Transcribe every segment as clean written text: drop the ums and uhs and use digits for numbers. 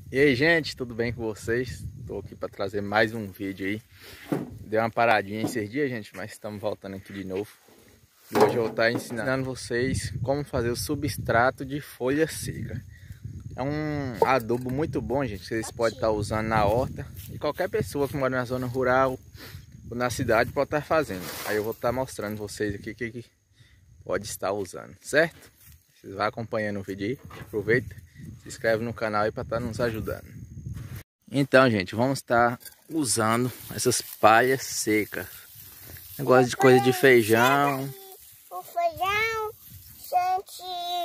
E aí, gente, tudo bem com vocês? Estou aqui para trazer mais um vídeo aí. Deu uma paradinha esses dias, gente, mas estamos voltando aqui de novo. E hoje eu vou estar ensinando vocês como fazer o substrato de folha seca. É um adubo muito bom, gente, que vocês podem estar usando na horta. E qualquer pessoa que mora na zona rural ou na cidade pode estar fazendo. Aí eu vou estar mostrando vocês aqui o que pode estar usando, certo? Vocês vão acompanhando o vídeo aí, aproveita. Se inscreve no canal aí para estar nos ajudando. Então, gente, vamos estar usando essas palhas secas. Negócio de coisa de feijão. O feijão, gente.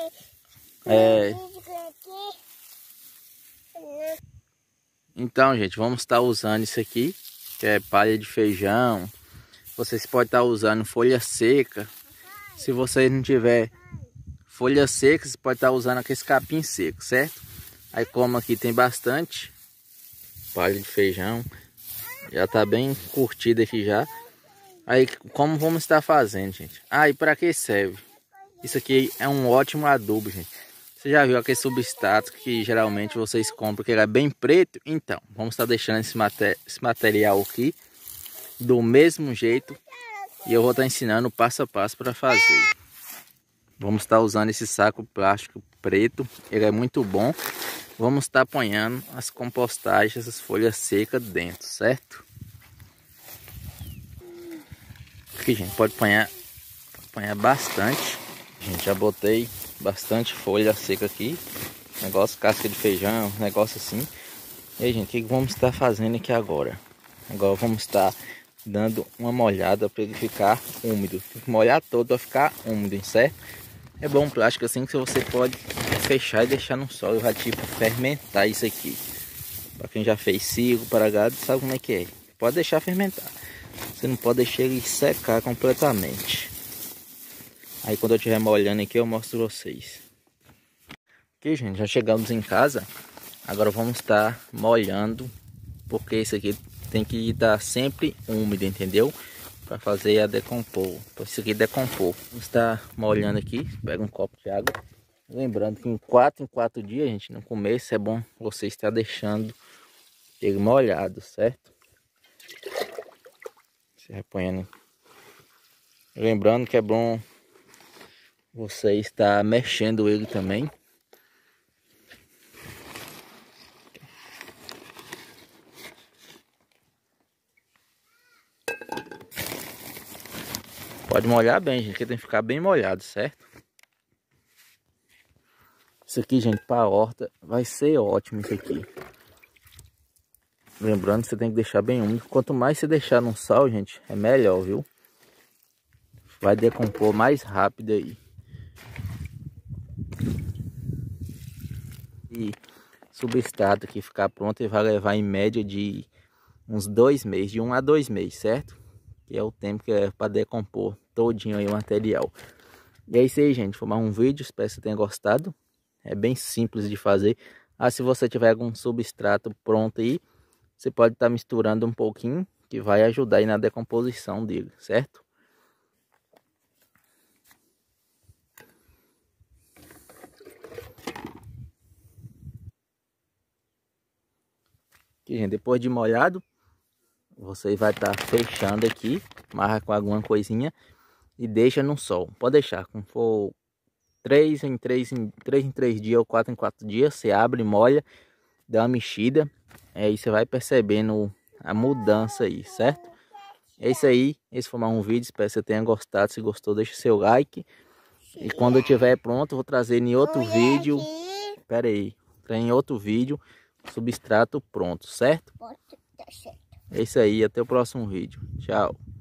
Então, gente, vamos estar usando isso aqui, que é palha de feijão. Vocês podem estar usando folha seca. Se vocês não tiver folha seca, você pode estar usando aqueles capim seco, certo? Aí como aqui tem bastante palha de feijão, já tá bem curtida aqui já. Aí como vamos estar fazendo, gente? E para que serve? Isso aqui é um ótimo adubo, gente. Você já viu aquele substrato que geralmente vocês compram, que ele é bem preto? Então, vamos estar deixando esse material aqui do mesmo jeito. E eu vou estar ensinando passo a passo para fazer. Vamos estar usando esse saco plástico preto, ele é muito bom. Vamos estar apanhando as compostagens, essas folhas secas dentro, certo? Aqui, gente, pode apanhar bastante. Gente, já botei bastante folha seca aqui. Negócio casca de feijão, negócio assim. E aí, gente, o que vamos estar fazendo aqui agora? Agora vamos estar dando uma molhada para ele ficar úmido. Tem que molhar todo para ficar úmido, certo? É bom um plástico assim que você pode fechar e deixar no sol e vai tipo fermentar isso aqui. Para quem já fez sigo para gado sabe como é que é. Pode deixar fermentar. Você não pode deixar ele secar completamente. Aí quando eu estiver molhando aqui eu mostro vocês. Aqui, gente, já chegamos em casa. Agora vamos estar molhando, porque isso aqui tem que estar sempre úmido, entendeu? Para fazer a decompor, para isso aqui decompor. Vamos estar molhando aqui, pega um copo de água. Lembrando que em 4 dias, gente, no começo é bom você estar deixando ele molhado, certo? Se reponhando. Lembrando que é bom você estar mexendo ele também. Pode molhar bem, gente, que tem que ficar bem molhado, certo? Isso aqui, gente, para a horta vai ser ótimo isso aqui. Lembrando que você tem que deixar bem úmido. Quanto mais você deixar no sol, gente, é melhor, viu? Vai decompor mais rápido aí. E substrato aqui ficar pronto e vai levar em média de uns 2 meses, de 1 a 2 meses, certo? Que é o tempo que é para decompor todinho aí o material. E é isso aí, gente. Foi mais um vídeo, espero que você tenha gostado. É bem simples de fazer. Se você tiver algum substrato pronto aí, você pode estar misturando um pouquinho, que vai ajudar aí na decomposição dele, certo? Aqui, gente, depois de molhado, você vai estar fechando aqui, amarra com alguma coisinha e deixa no sol. Pode deixar, quando for 3 em 3 dias ou 4 em 4 dias, você abre, molha, dá uma mexida, aí você vai percebendo a mudança aí, certo? É isso aí, esse foi mais um vídeo, espero que você tenha gostado. Se gostou, deixa seu like. E quando eu estiver pronto, eu vou trazer em outro vídeo. Espera aí, em outro vídeo, substrato pronto, certo? É isso aí, até o próximo vídeo. Tchau.